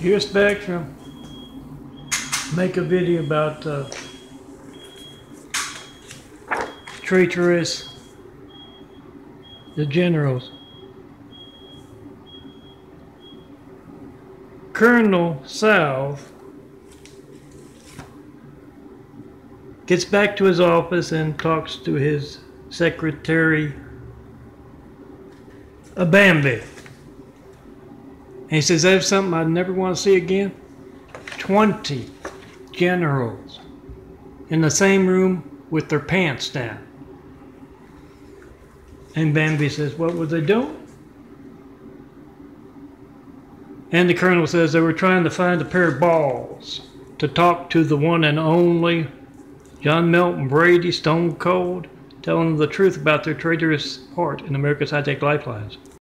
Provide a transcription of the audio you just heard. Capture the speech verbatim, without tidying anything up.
Here's Spectrum. Make a video about uh, traitorous, the generals. Colonel South gets back to his office and talks to his secretary, a Bambi. And he says, that's something I'd never want to see again. twenty generals in the same room with their pants down. And Bambi says, what were they doing? And the colonel says they were trying to find a pair of balls to talk to the one and only John Milton Brady, Stone Cold, telling them the truth about their traitorous part in America's hijacked lifelines.